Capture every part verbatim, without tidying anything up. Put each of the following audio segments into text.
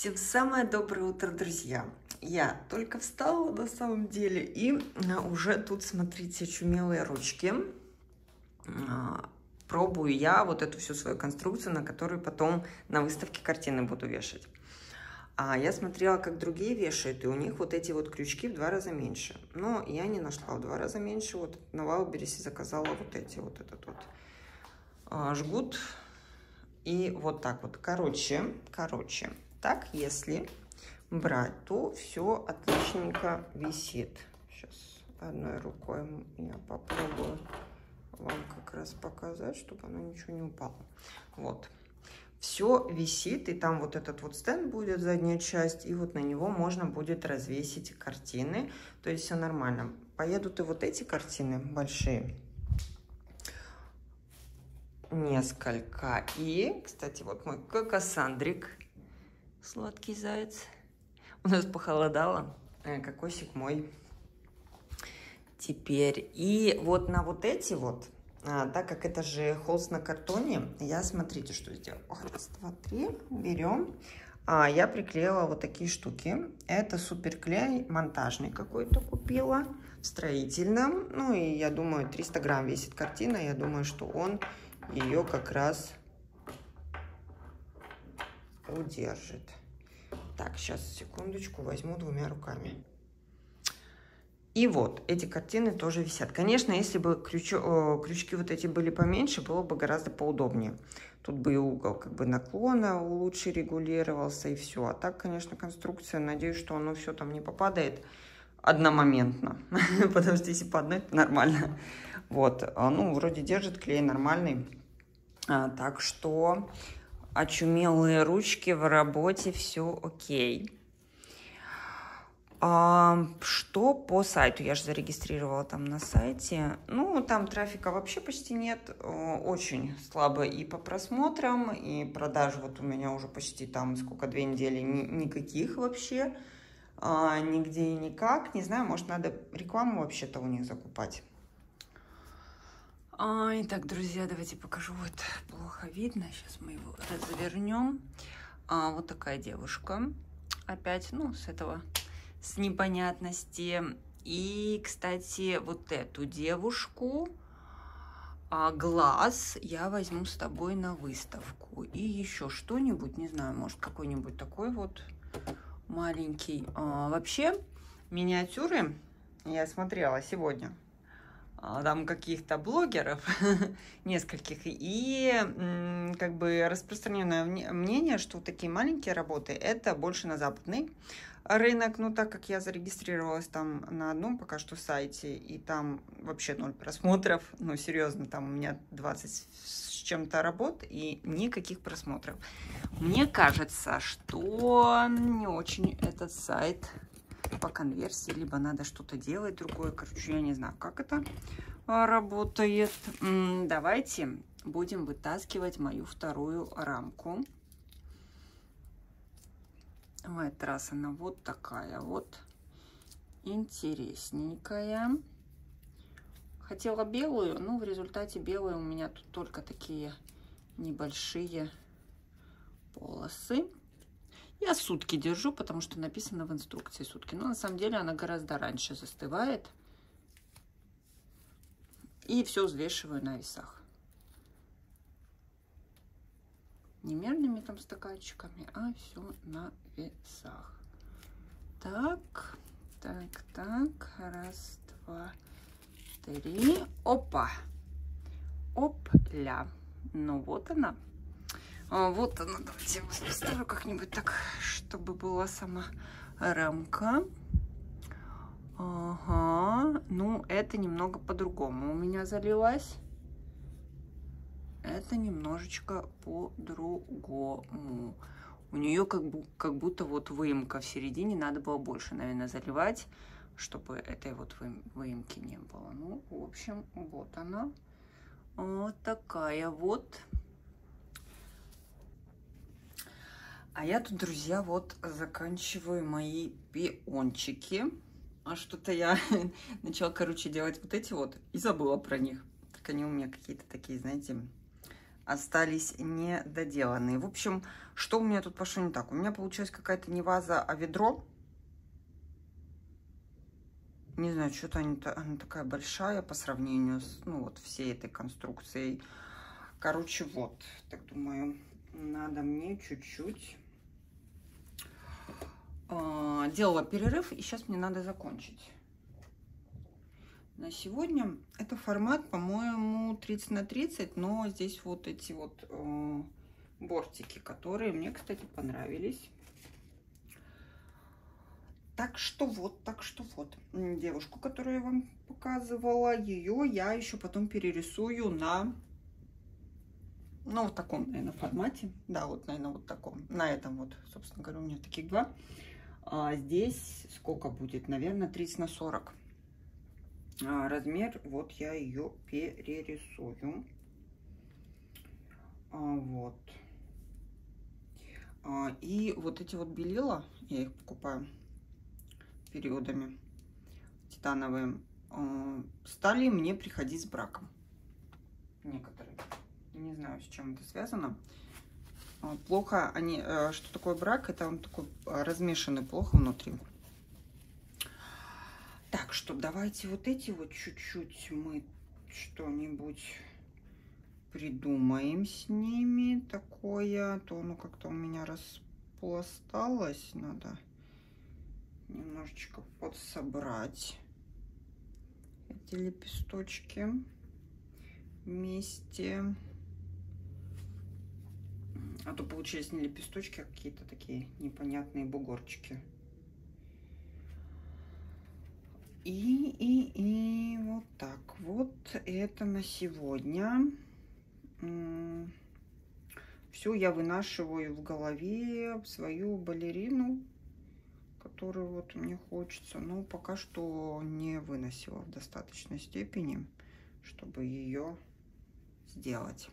Всем самое доброе утро, друзья! Я только встала на самом деле, и уже тут, смотрите, очумелые ручки. Пробую я вот эту всю свою конструкцию, на которую потом на выставке картины буду вешать. А я смотрела, как другие вешают, и у них вот эти вот крючки в два раза меньше. Но я не нашла в два раза меньше. Вот на Wildberries заказала вот эти, вот этот вот а, жгут. И вот так вот. Короче, короче, так если брать, то все отличненько висит. Сейчас одной рукой я попробую вам как раз показать, чтобы оно ничего не упало. Вот. Все висит, и там вот этот вот стенд будет, задняя часть, и вот на него можно будет развесить картины. То есть все нормально. Поедут и вот эти картины большие. Несколько. И, кстати, вот мой кокосандрик. Сладкий заяц. У нас похолодало. Кокосик мой. Теперь. И вот на вот эти вот, а, так как это же холст на картоне, я, смотрите, что сделала. Раз, два, три. Берем. А, я приклеила вот такие штуки. Это суперклей монтажный какой-то купила. В строительном. Ну и я думаю, триста грамм весит картина. Я думаю, что он ее как раз удержит. Так, сейчас, секундочку, возьму двумя руками. И вот, эти картины тоже висят. Конечно, если бы крючо, крючки вот эти были поменьше, было бы гораздо поудобнее. Тут бы и угол как бы наклона лучше регулировался, и все. А так, конечно, конструкция, надеюсь, что оно все там не попадает одномоментно. Потому что если по одной, то нормально. Вот, ну, вроде держит клей нормальный. А, так что очумелые ручки в работе, все окей. А, что по сайту? Я же зарегистрировала там на сайте. Ну, там трафика вообще почти нет. Очень слабо и по просмотрам, и продажи вот у меня уже почти там сколько, две недели, ни, никаких вообще. А, нигде и никак. Не знаю, может, надо рекламу вообще-то у них закупать. А, итак, друзья, давайте покажу. Вот плохо видно. Сейчас мы его развернем. А, вот такая девушка. Опять, ну, с этого... с непонятности. И, кстати, вот эту девушку, а, глаз я возьму с тобой на выставку. И еще что-нибудь, не знаю, может, какой-нибудь такой вот маленький. А, вообще, миниатюры я смотрела сегодня. А, там каких-то блогеров, нескольких. И м, как бы распространенное мнение, что такие маленькие работы, это больше на западный рынок. Ну, так как я зарегистрировалась там на одном пока что сайте, и там вообще ноль просмотров, ну, серьезно, там у меня двадцать с чем-то работ и никаких просмотров. Мне кажется, что не очень этот сайт по конверсии, либо надо что-то делать другое. Короче, я не знаю, как это работает. Давайте будем вытаскивать мою вторую рамку. В этот раз она вот такая вот интересненькая. Хотела белую, но в результате белая у меня тут только такие небольшие полосы. Я сутки держу, потому что написано в инструкции сутки. Но на самом деле она гораздо раньше застывает. И все взвешиваю на весах. Не мерными там стаканчиками, а все на весах. Так, так, так. Раз, два, три. Опа. Опля. Ну вот она. Вот она. Давайте я вас поставлю как-нибудь так, чтобы была сама рамка. Ага. Ну, это немного по-другому у меня залилась. Это немножечко по-другому. У нее как, бы, как будто вот выемка в середине. Надо было больше, наверное, заливать, чтобы этой вот выемки не было. Ну, в общем, вот она. Вот такая вот. А я тут, друзья, вот заканчиваю мои пиончики. А что-то я начала, короче, делать вот эти вот и забыла про них. Так они у меня какие-то такие, знаете, остались недоделанные. В общем, что у меня тут пошло не так? У меня получилась какая-то не ваза, а ведро. Не знаю, что-то она такая большая по сравнению с, ну, вот всей этой конструкцией. Короче, вот, так думаю, надо мне чуть-чуть. Э, делала перерыв, и сейчас мне надо закончить. На сегодня это формат, по-моему, тридцать на тридцать, но здесь вот эти вот э, бортики, которые мне, кстати, понравились. Так что вот, так что вот, девушку, которую я вам показывала, ее я еще потом перерисую на, ну, вот таком, наверное, формате. Да, вот, наверное, вот таком. На этом вот, собственно говоря, у меня таких два. А здесь сколько будет? Наверное, тридцать на сорок. А размер, вот я ее перерисую. А, вот. А, и вот эти вот белила, я их покупаю периодами, титановые, стали мне приходить с браком. Некоторые. Не знаю, с чем это связано. Плохо они... Что такое брак? Это он такой размешанный плохо внутри. Так что давайте вот эти вот чуть-чуть мы что-нибудь придумаем с ними. Такое. То оно как-то у меня распласталось. Надо немножечко подсобрать эти лепесточки вместе. А то получились не лепесточки, а какие-то такие непонятные бугорчики. И, и, и вот так вот это на сегодня. Все я вынашиваю в голове в свою балерину, которую вот мне хочется, но пока что не выносила в достаточной степени, чтобы ее сделать.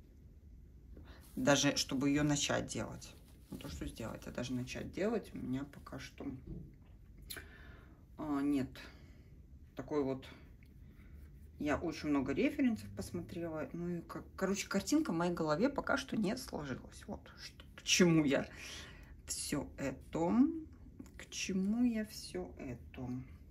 Даже чтобы ее начать делать. Не то, что сделать, а даже начать делать у меня пока что а, нет. Такой вот... Я очень много референсов посмотрела. Ну и, как, короче, картинка в моей голове пока что не сложилась. Вот что, к чему я все это. К чему я все это.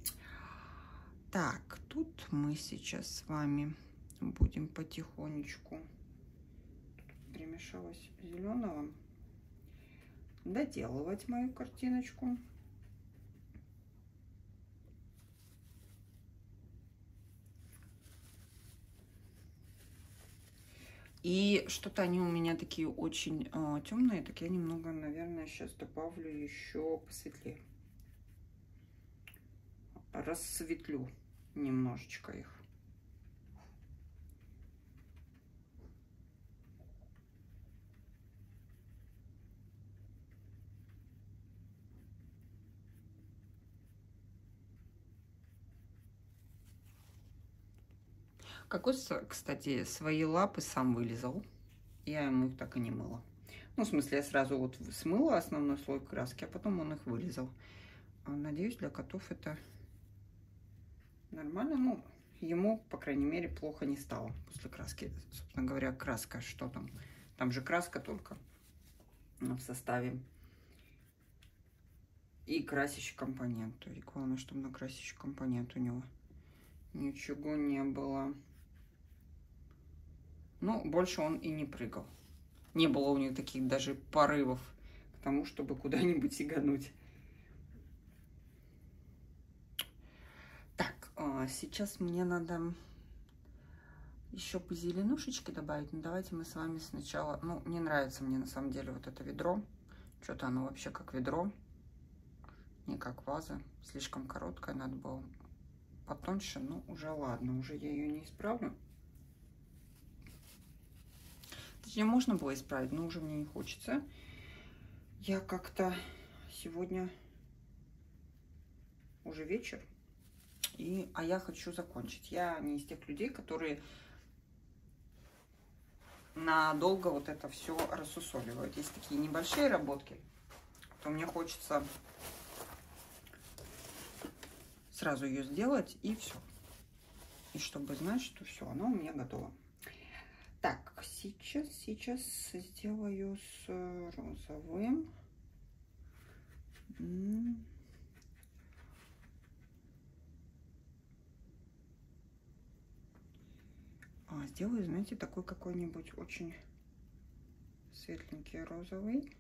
Так, тут мы сейчас с вами будем потихонечку. Тут примешалось зеленого. Доделывать мою картиночку. И что-то они у меня такие очень э, темные, так я немного, наверное, сейчас добавлю еще посветлее. Рассветлю немножечко их. Кокос, кстати, свои лапы сам вылезал. Я ему их так и не мыла. Ну, в смысле, я сразу вот смыла основной слой краски, а потом он их вылезал. Надеюсь, для котов это нормально. Ну, ему, по крайней мере, плохо не стало после краски. Собственно говоря, краска, что там? Там же краска только в составе. И красящий компонент. И главное, чтобы на красящий компонент у него ничего не было. Ну, больше он и не прыгал. Не было у них таких даже порывов к тому, чтобы куда-нибудь сигануть. Так, сейчас мне надо еще по зеленушечке добавить. Но давайте мы с вами сначала... Ну, не нравится мне на самом деле вот это ведро. Что-то оно вообще как ведро, не как ваза. Слишком короткая, надо было потоньше. Ну, уже ладно, уже я ее не исправлю. Точнее, можно было исправить, но уже мне не хочется. Я как-то сегодня уже вечер, и, а я хочу закончить. Я не из тех людей, которые надолго вот это все рассусоливают. Есть такие небольшие работки, то мне хочется сразу ее сделать, и все. И чтобы знать, что все, оно у меня готово. Так, сейчас, сейчас сделаю с розовым. А, сделаю, знаете, такой какой-нибудь очень светленький розовый.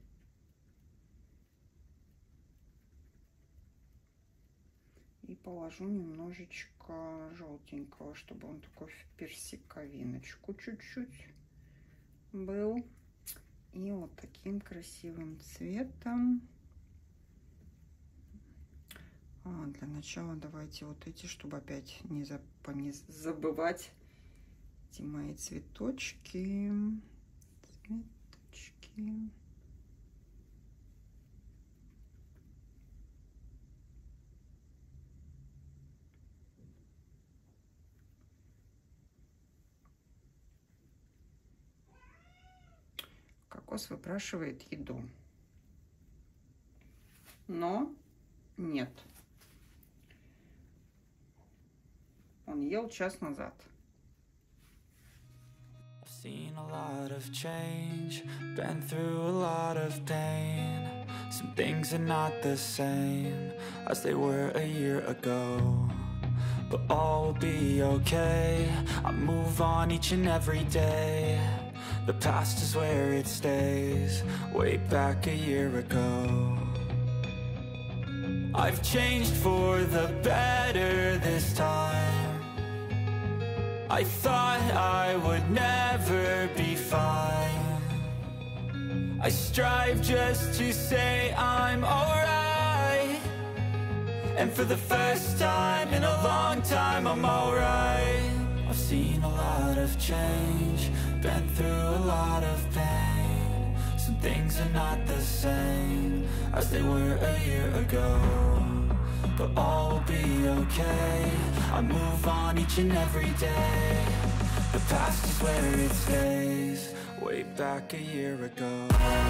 И положу немножечко желтенького, чтобы он такой в персиковиночку чуть-чуть был. И вот таким красивым цветом. А, для начала давайте вот эти, чтобы опять не, за, не забывать эти мои цветочки. Цветочки. Кокос выпрашивает еду, но нет. Он ел час назад. Seen a lot of change, been through a lot of pain. Some things are not the same as they were a year ago, but all will be okay. I move on each and every day. The past is where it stays, way back a year ago. I've changed for the better this time. I thought I would never be fine. I strive just to say I'm alright, and for the first time in a long time I'm alright. I've seen a lot of change, been through a lot of pain. Some things are not the same as they were a year ago, but all will be okay. I move on each and every day. The past is where it stays, way back a year ago.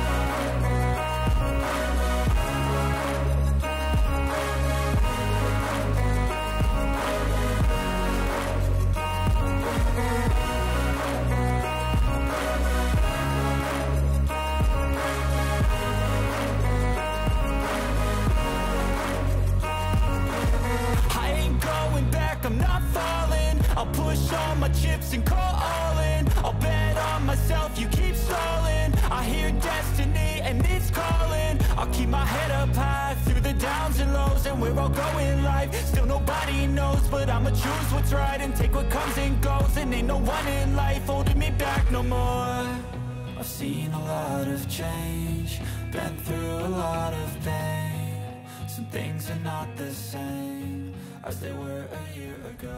I'm not falling, I'll push all my chips and call all in. I'll bet on myself, you keep stalling. I hear destiny and it's calling. I'll keep my head up high through the downs and lows, and we're all going life. Still nobody knows, but I'ma choose what's right and take what comes and goes. And ain't no one in life holding me back no more. I've seen a lot of change, been through a lot of pain. Some things are not the same as they were a year ago.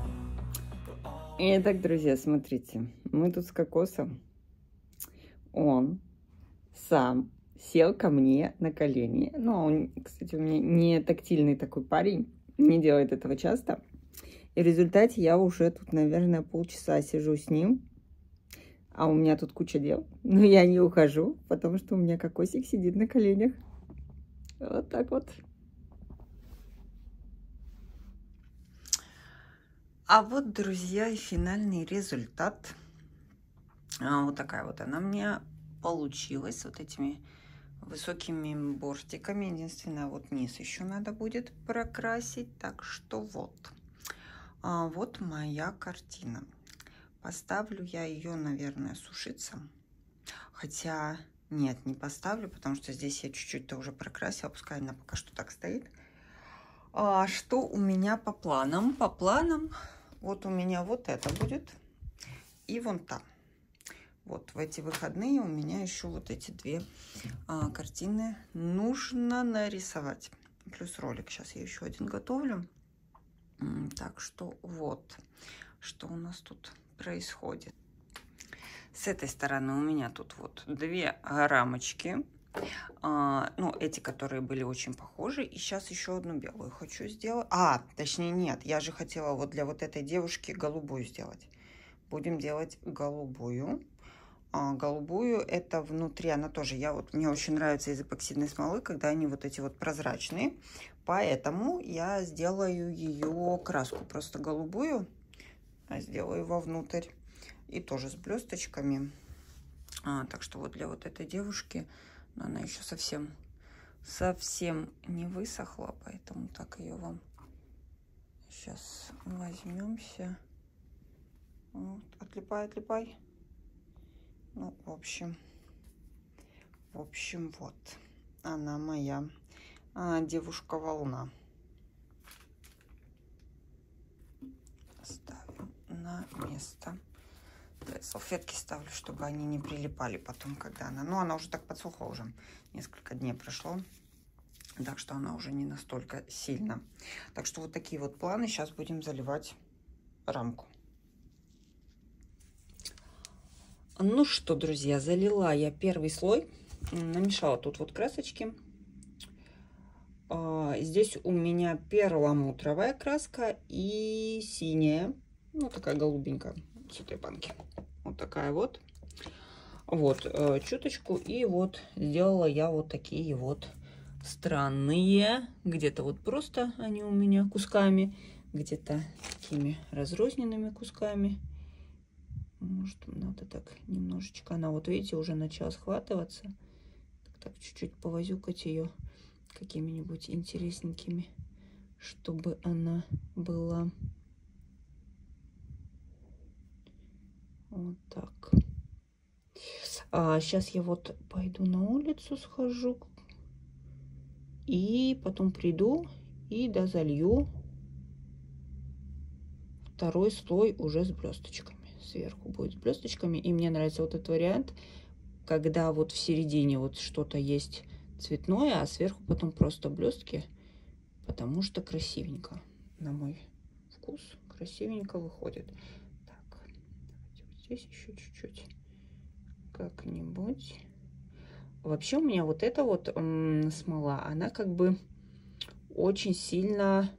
Итак, друзья, смотрите, мы тут с Кокосом. Он сам сел ко мне на колени. Ну, он, кстати, у меня не тактильный такой парень, не делает этого часто. И в результате я уже тут, наверное, полчаса сижу с ним. А у меня тут куча дел. Но я не ухожу, потому что у меня Кокосик сидит на коленях. Вот так вот. А вот, друзья, и финальный результат. А, вот такая вот она мне получилась. Вот этими высокими бортиками. Единственное, вот низ еще надо будет прокрасить. Так что вот. А, вот моя картина. Поставлю я ее, наверное, сушиться. Хотя, нет, не поставлю, потому что здесь я чуть-чуть-то уже прокрасила. Пускай она пока что так стоит. А, что у меня по планам? По планам... Вот у меня вот это будет и вон там. Вот в эти выходные у меня еще вот эти две а, картины нужно нарисовать. Плюс ролик. Сейчас я еще один готовлю. Так что вот, что у нас тут происходит. С этой стороны у меня тут вот две рамочки. А, ну, эти, которые были очень похожи. И сейчас еще одну белую хочу сделать. А, точнее, нет. Я же хотела вот для вот этой девушки голубую сделать. Будем делать голубую. А, голубую это внутри, она тоже, я вот, мне очень нравится из эпоксидной смолы, когда они вот эти вот прозрачные. Поэтому я сделаю ее краску просто голубую. Сделаю вовнутрь. И тоже с блесточками. А, так что вот для вот этой девушки, но она еще совсем, совсем не высохла, поэтому так ее вам сейчас возьмемся. Вот, отлипай, отлипай. Ну, в общем, в общем, вот она моя а, девушка-волна. Ставим на место. Да, салфетки ставлю, чтобы они не прилипали потом, когда она... Ну, она уже так подсохла, уже несколько дней прошло. Так что она уже не настолько сильно. Так что вот такие вот планы. Сейчас будем заливать рамку. Ну что, друзья, залила я первый слой. Намешала тут вот красочки. Здесь у меня перламутровая краска и синяя. Ну, такая голубенькая с этой банки. Вот такая вот. Вот, чуточку. И вот сделала я вот такие вот странные. Где-то вот просто они у меня кусками. Где-то такими разрозненными кусками. Может, надо так немножечко. Она, вот видите, уже начала схватываться. Так, чуть-чуть повозюкать ее какими-нибудь интересненькими, чтобы она была вот так. А сейчас я вот пойду на улицу, схожу и потом приду и дозалью второй слой уже с блесточками. Сверху будет с блесточками. И мне нравится вот этот вариант, когда вот в середине вот что-то есть цветное, а сверху потом просто блестки, потому что красивенько, на мой вкус, красивенько выходит. Так, давайте вот здесь еще чуть-чуть как-нибудь. Вообще у меня вот эта вот м, смола, она как бы очень сильно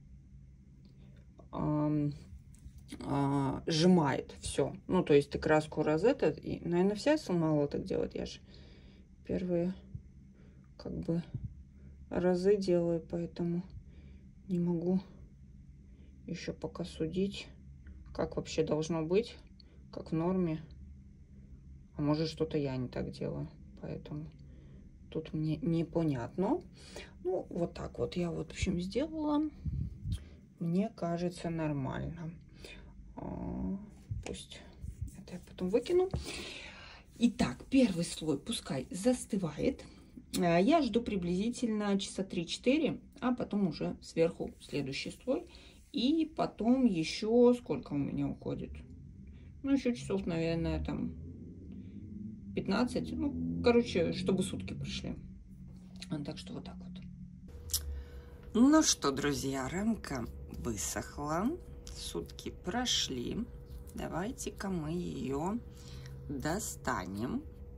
м, а, сжимает все. Ну, то есть ты краску розетта, и, наверное, вся смола так делает. Я же первые как бы разы делаю, поэтому не могу еще пока судить, как вообще должно быть, как в норме. А может, что-то я не так делаю, поэтому тут мне непонятно. Ну, вот так вот я вот, в общем, сделала. Мне кажется, нормально. Пусть это я потом выкину. Итак, первый слой пускай застывает. Я жду приблизительно часа три-четыре, а потом уже сверху следующий слой. И потом еще сколько у меня уходит? Ну, еще часов, наверное, там пятнадцать. Ну, короче, чтобы сутки прошли. Так что вот так вот. Ну что, друзья, рамка высохла. Сутки прошли. Давайте-ка мы ее достанем.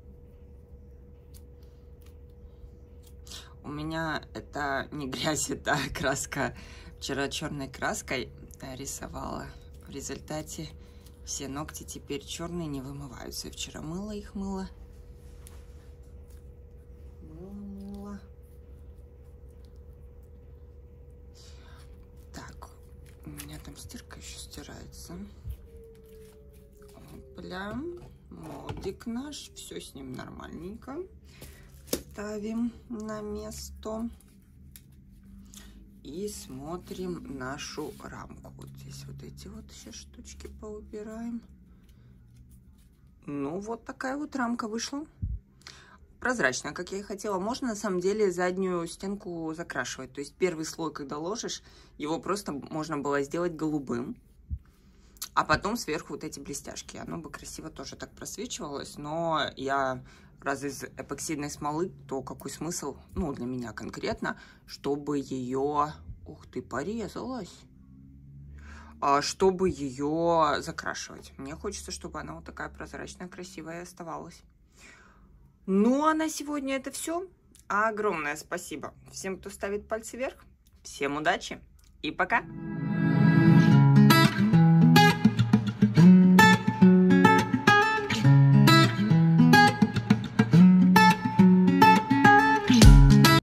У меня это не грязь, это краска. Вчера черной краской рисовала. В результате все ногти теперь черные, не вымываются. Я вчера мыла их, мыла. Мыла, мыла. Так, у меня там стирка еще стирается. Опля, молдик наш, все с ним нормальненько. Ставим на место. И смотрим нашу рамку. Вот здесь вот эти вот еще штучки поубираем. Ну, вот такая вот рамка вышла. Прозрачная, как я и хотела. Можно, на самом деле, заднюю стенку закрашивать. То есть первый слой, когда ложишь, его просто можно было сделать голубым. А потом сверху вот эти блестяшки. Оно бы красиво тоже так просвечивалось. Но я... раз из эпоксидной смолы, то какой смысл, ну, для меня конкретно, чтобы ее, ух ты, порезалась, а чтобы ее закрашивать. Мне хочется, чтобы она вот такая прозрачная, красивая оставалась. Ну, а на сегодня это все. Огромное спасибо всем, кто ставит пальцы вверх. Всем удачи и пока!